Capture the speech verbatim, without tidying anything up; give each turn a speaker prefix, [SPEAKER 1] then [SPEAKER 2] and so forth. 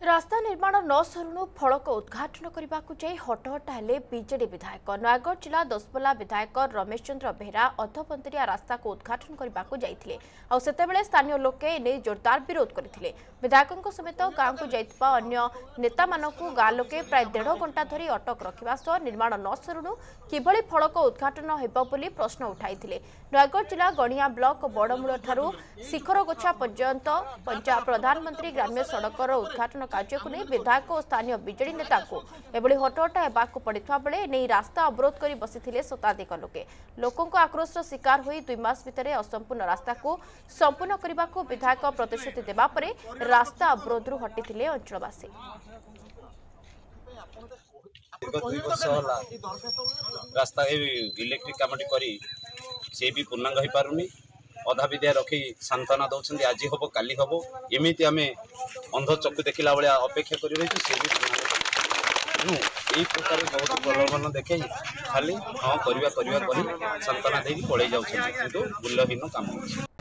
[SPEAKER 1] रास्ता निर्माण न सरुणु फड़क उद्घाटन करने को जाई हटहट हेले बीजेडी विधायक नयागढ़ जिला दशपला विधायक रमेश चंद्र बेहरा अधपंतरिया रास्ता को उद्घाटन करने को जाइथिले आ सेतेबेले स्थानीय लोके एने जोरदार विरोध करथिले। विधायकों समेत गांव को जाइतबा अन्य नेता मानकु गां लोके प्राय डेढ़ घंटा धरी अटक रखिबा सह निर्माण न सरुणु किभली फड़क उद्घाटन हेबो बोली प्रश्न उठाइथिले। नयागढ़ जिला गणिया ब्लॉक बड़मूल ठारू शिखरगोछा पर्यंत पंचायत प्रधानमंत्री ग्राम्य सड़कर उद्घाटन कार्य को नहीं विधायक और स्थानीय बीजेडी नेता को एभली हटहट हेबाकु पड़िथवा बेले नहीं रास्ता अवरोध कर बसिथिले शताधिक लोके लोकों को आक्रोश शिकार होई दुई मास भितरे असंपूर्ण रास्ता को संपूर्ण करने को विधायक प्रतिश्रुति देबा परे रास्ता अवरोधरू हटिथिले अंचलवासी।
[SPEAKER 2] रास्ता इलेक्ट्रिक कामटी करी से भी पूर्णांग हो पारुनी अधा विद्या रखी सांत्वना दौरान आज हम काली हम एमती आम अंध चक्षु देखला भाया अपेक्षा कर रही सी भी तेणु यही प्रकार बहुत प्रलोभन देखे खाली हाँ करवा करवा कही सांत्वना देकी पड़े जाऊँ मूल्यहीन काम।